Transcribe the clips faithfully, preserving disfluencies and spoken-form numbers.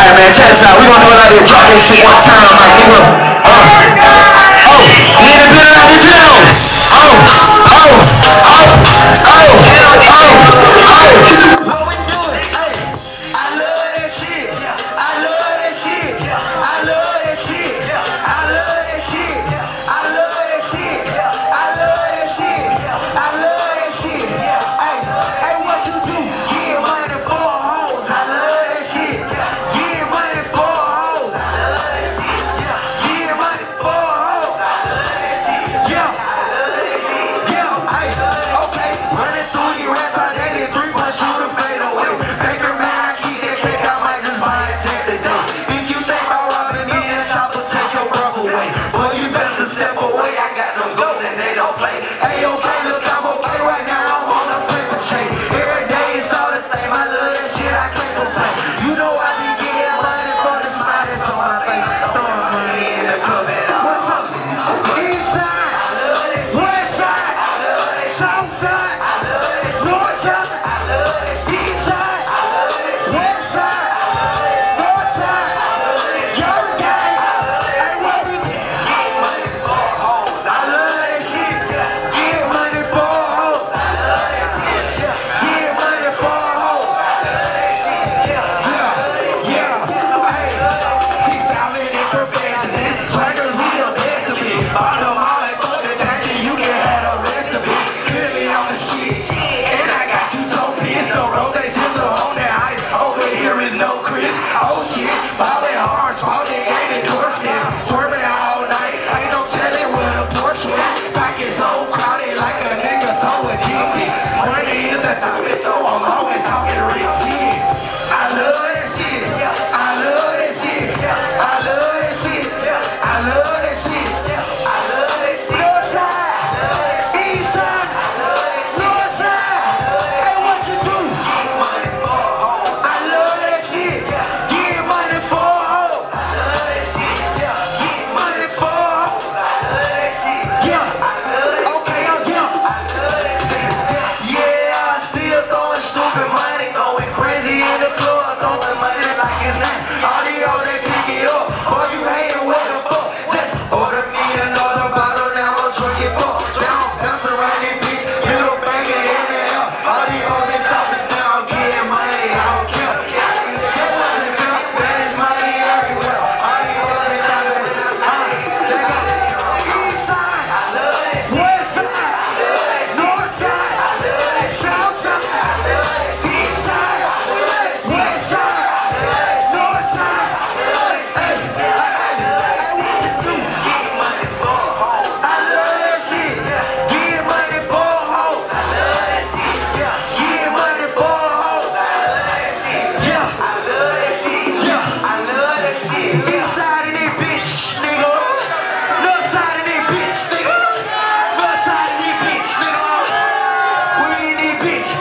Alright, man, check this out. We gonna do it like this. Drop this shit one time, like you will. Uh, oh, we in the building like this now. Oh, oh, oh, oh, oh, oh, oh.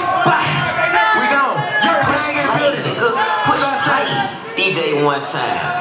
D J one time.